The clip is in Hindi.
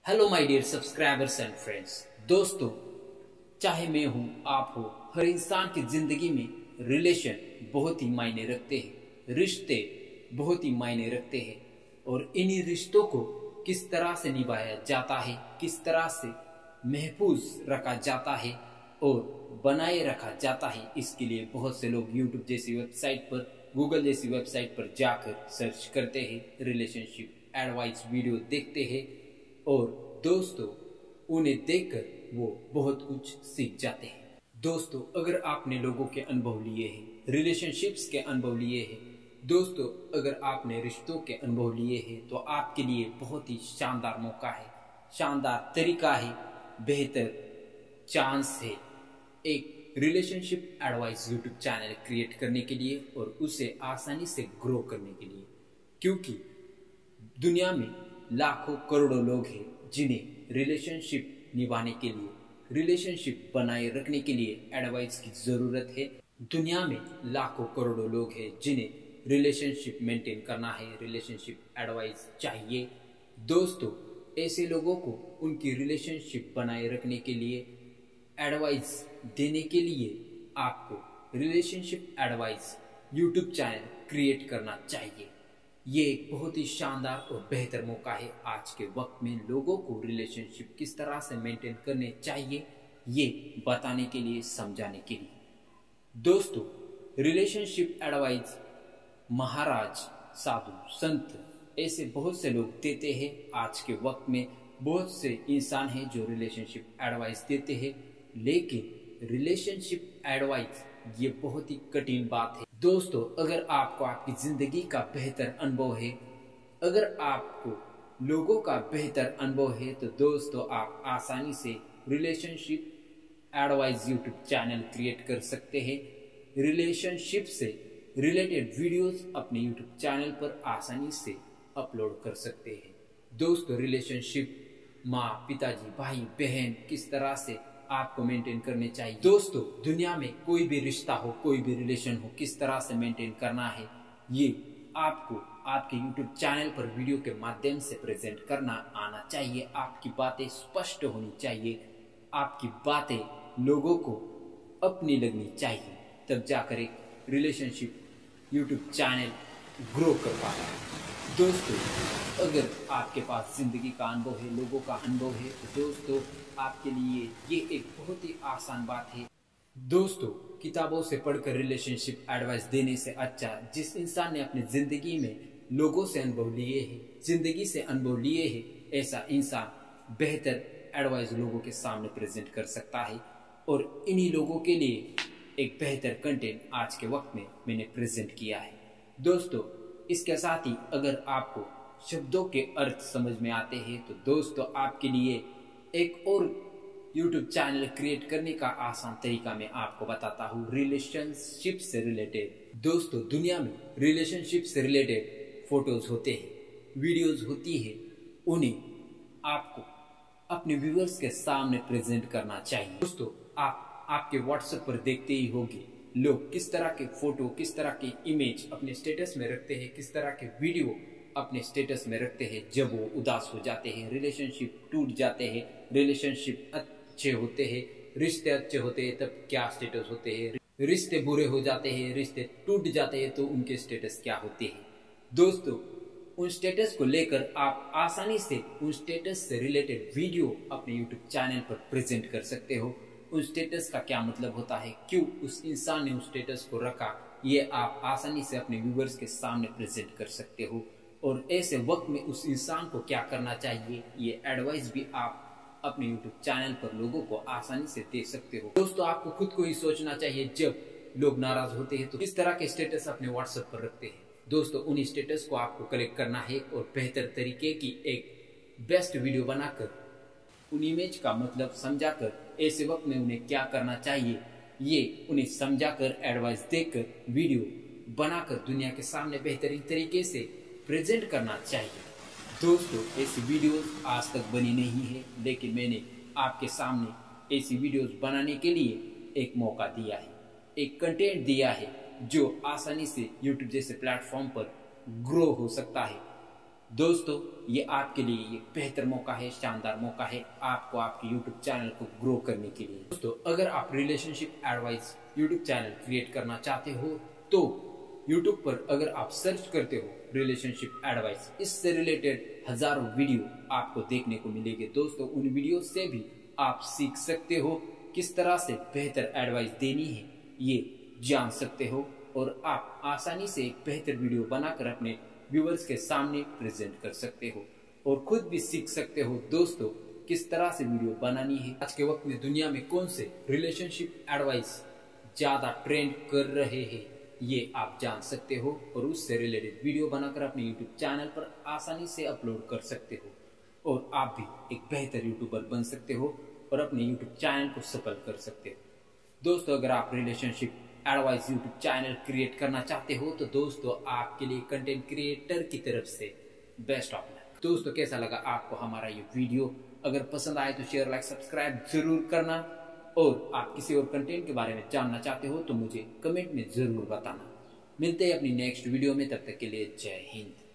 Hello my dear subscribers and friends. दोस्तों, चाहे मैं हूं आप हो, हर इंसान की जिंदगी में रिलेशन बहुत ही मायने रखते हैं, रिश्ते बहुत ही मायने रखते हैं। और इन्हीं रिश्तों को किस तरह से निभाया जाता है, किस तरह से महफूज रखा जाता है और बनाए रखा जाता है, इसके लिए बहुत से लोग यूट्यूब जैसी वेबसाइट पर, गूगल जैसी वेबसाइट पर जाकर सर्च करते हैं, रिलेशनशिप एडवाइस वीडियो देखते हैं और दोस्तों उन्हें देखकर वो बहुत कुछ सीख जाते हैं। दोस्तों, अगर आपने लोगों के अनुभव लिए हैं, रिलेशनशिप्स के अनुभव लिए हैं, दोस्तों अगर आपने रिश्तों के अनुभव लिए हैं, तो आपके लिए बहुत ही शानदार मौका है, शानदार तरीका है, बेहतर चांस है एक relationship advice YouTube channel create करने के लिए और उसे आसानी से ग्रो करने के लिए। क्योंकि दुनिया में लाखों करोड़ों लोग हैं जिन्हें रिलेशनशिप निभाने के लिए, रिलेशनशिप बनाए रखने के लिए एडवाइस की जरूरत है। दुनिया में लाखों करोड़ों लोग हैं जिन्हें रिलेशनशिप मेंटेन करना है, रिलेशनशिप एडवाइस चाहिए। दोस्तों, ऐसे लोगों को उनकी रिलेशनशिप बनाए रखने के लिए, एडवाइस देने के लिए आपको relationship advice YouTube channel create करना चाहिए। ये एक बहुत ही शानदार और बेहतर मौका है आज के वक्त में लोगों को रिलेशनशिप किस तरह से मेंटेन करने चाहिए ये बताने के लिए, समझाने के लिए। दोस्तों, रिलेशनशिप एडवाइस महाराज, साधु, संत ऐसे बहुत से लोग देते हैं। आज के वक्त में बहुत से इंसान हैं जो रिलेशनशिप एडवाइस देते हैं, लेकिन रिलेशनशिप एडवाइस ये बहुत ही कठिन बात है। दोस्तों, अगर आपको आपकी जिंदगी का बेहतर अनुभव है, अगर आपको लोगों का बेहतर अनुभव है, तो दोस्तों आप आसानी से relationship advice YouTube channel create कर सकते हैं। रिलेशनशिप से रिलेटेड वीडियोस अपने यूट्यूब चैनल पर आसानी से अपलोड कर सकते हैं। दोस्तों, रिलेशनशिप माँ, पिताजी, भाई, बहन किस तरह से आपको मेंटेन करने चाहिए। दोस्तों, दुनिया में कोई भी रिश्ता हो, कोई भी रिलेशन हो, किस तरह से मेंटेन करना है ये आपको आपके YouTube चैनल पर वीडियो के माध्यम से प्रेजेंट करना आना चाहिए। आपकी बातें स्पष्ट होनी चाहिए, आपकी बातें लोगों को अपनी लगनी चाहिए, तब जाकर एक रिलेशनशिप YouTube चैनल ग्रो कर पाता है। दोस्तों, अगर आपके पास जिंदगी का अनुभव है, लोगों का अनुभव है, तो दोस्तों आपके लिए ये एक बहुत ही आसान बात है। दोस्तों, किताबों से पढ़कर रिलेशनशिप एडवाइस देने से अच्छा, जिस इंसान ने अपनी जिंदगी में लोगों से अनुभव लिए हैं, जिंदगी से अनुभव लिए हैं, ऐसा इंसान बेहतर एडवाइस लोगों के सामने प्रेजेंट कर सकता है। और इन्हीं लोगों के लिए एक बेहतर कंटेंट आज के वक्त में मैंने प्रेजेंट किया है। दोस्तों, इसके साथ ही अगर आपको शब्दों के अर्थ समझ में आते हैं, तो दोस्तों आपके लिए एक और YouTube चैनल क्रिएट करने का आसान तरीका मैं आपको बताता हूँ, रिलेशनशिप से रिलेटेड। दोस्तों, दुनिया में रिलेशनशिप से रिलेटेड फोटोज होते हैं, वीडियोज होती है, उन्हें आपको अपने व्यूअर्स के सामने प्रेजेंट करना चाहिए। दोस्तों, आप आपके व्हाट्सएप पर देखते ही होंगे लोग किस तरह के फोटो, किस तरह के इमेज अपने स्टेटस में रखते हैं, किस तरह के वीडियो अपने स्टेटस में रखते हैं जब वो उदास हो जाते हैं, रिलेशनशिप टूट जाते हैं, रिलेशनशिप अच्छे होते हैं, रिश्ते अच्छे होते हैं, तब क्या स्टेटस होते हैं, रिश्ते बुरे हो जाते हैं, रिश्ते टूट जाते हैं तो उनके स्टेटस क्या होते हैं। दोस्तों, उन स्टेटस को लेकर आप आसानी से उन स्टेटस से रिलेटेड वीडियो अपने यूट्यूब चैनल पर प्रेजेंट कर सकते हो। उस स्टेटस का क्या मतलब होता है, क्यों उस इंसान ने उस स्टेटस को रखा, ये आप आसानी से अपने व्यूअर्स के सामने प्रेजेंट कर सकते हो। और ऐसे वक्त में उस इंसान को क्या करना चाहिए, ये एडवाइस भी आप अपने YouTube चैनल पर लोगों को आसानी से दे सकते हो। दोस्तों, आपको खुद को ही सोचना चाहिए, जब लोग नाराज होते हैं तो किस तरह के स्टेटस अपने व्हाट्सएप पर रखते हैं। दोस्तों, उन्हीं स्टेटस को आपको कलेक्ट करना है और बेहतर तरीके की एक बेस्ट वीडियो बनाकर उन इमेज का मतलब समझाकर ऐसे वक्त में उन्हें क्या करना चाहिए ये उन्हें समझाकर, एडवाइस देकर, वीडियो बनाकर दुनिया के सामने बेहतरीन तरीके से प्रेजेंट करना चाहिए। दोस्तों, ऐसी वीडियोस आज तक बनी नहीं है, लेकिन मैंने आपके सामने ऐसी वीडियोस बनाने के लिए एक मौका दिया है, एक कंटेंट दिया है जो आसानी से YouTube जैसे प्लेटफॉर्म पर ग्रो हो सकता है। दोस्तों ये आपके लिए एक बेहतर मौका है, शानदार मौका है आपको आपके YouTube चैनल को ग्रो करने के लिए। दोस्तों अगर आप relationship advice YouTube channel create करना चाहते हो तो YouTube पर अगर आप सर्च करते हो रिलेशनशिप एडवाइस, इससे रिलेटेड हजारों वीडियो आपको देखने को मिलेंगे। दोस्तों उन वीडियो से भी आप सीख सकते हो किस तरह से बेहतर एडवाइस देनी है, ये जान सकते हो और आप आसानी से एक बेहतर वीडियो बनाकर अपने व्यूअर्स के सामने प्रेजेंट कर सकते हो और खुद भी सीख सकते हो दोस्तों किस तरह से वीडियो बनानी है। आज के वक्त में दुनिया में कौन से रिलेशनशिप एडवाइस ज्यादा ट्रेंड कर रहे हैं ये आप जान सकते हो और उससे रिलेटेड वीडियो बनाकर अपने YouTube चैनल पर आसानी से अपलोड कर सकते हो और आप भी एक बेहतर यूट्यूबर बन सकते हो और अपने YouTube चैनल को सफल कर सकते हो। दोस्तों अगर आप relationship advice YouTube channel create करना चाहते हो तो दोस्तों आपके लिए कंटेंट क्रिएटर की तरफ से बेस्ट ऑफ लक। दोस्तों कैसा लगा आपको हमारा ये वीडियो? अगर पसंद आए तो शेयर, लाइक, सब्सक्राइब जरूर करना और आप किसी और कंटेंट के बारे में जानना चाहते हो तो मुझे कमेंट में जरूर बताना। मिलते हैं अपनी नेक्स्ट वीडियो में, तब तक के लिए जय हिंद।